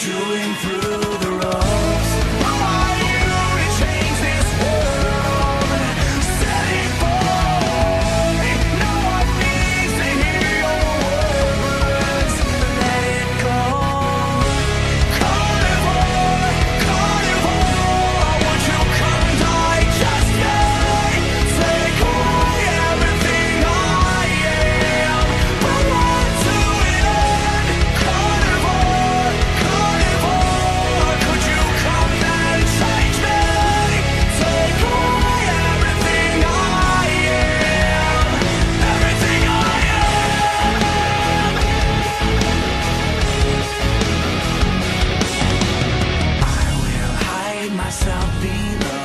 chewing through the ropes. Who are you to change this world? Set it free. No one needs to hear your words. Let it go. Carnivore, carnivore, won't you come digest me? Take away everything I am. But what to it end? Carnivore, carnivore, could you come and change me? Take away everything I am. Everything I am. I will hide myself below